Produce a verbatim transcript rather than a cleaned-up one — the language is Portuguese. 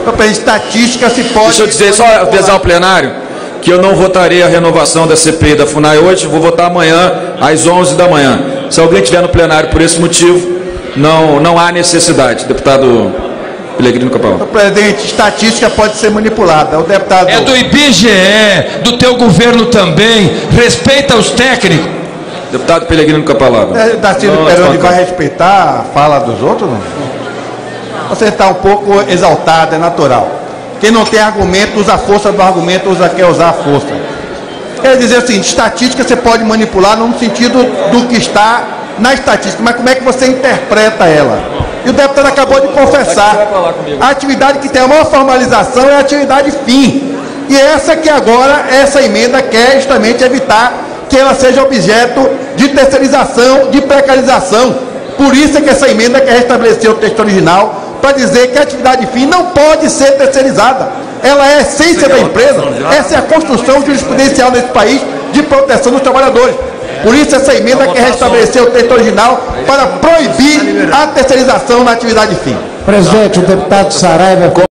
Para estatística se pode... Deixa eu dizer, só avisar o plenário, que eu não votarei a renovação da C P I da FUNAI hoje, vou votar amanhã às onze da manhã. Se alguém estiver no plenário por esse motivo, não, não há necessidade. Deputado Peregrino com a palavra. Presidente, estatística pode ser manipulada. O deputado... É do I B G E, do teu governo também. Respeita os técnicos. Deputado Peregrino com a palavra. É, Darcílio Peroni vai respeitar a fala dos outros, não? Você está um pouco exaltado, é natural. Quem não tem argumento usa a força do argumento, usa, quer usar a força. Quer dizer assim, estatística você pode manipular no sentido do que está na estatística, mas como é que você interpreta ela? E o deputado acabou de confessar, a atividade que tem a maior formalização é a atividade fim. E essa que agora, essa emenda quer justamente evitar que ela seja objeto de terceirização, de precarização. Por isso é que essa emenda quer restabelecer o texto original, para dizer que a atividade fim não pode ser terceirizada. Ela é a essência da empresa, essa é a construção jurisprudencial nesse país de proteção dos trabalhadores. Por isso essa emenda quer restabelecer o texto original para proibir a terceirização na atividade fim. Presidente, o deputado Saraiva...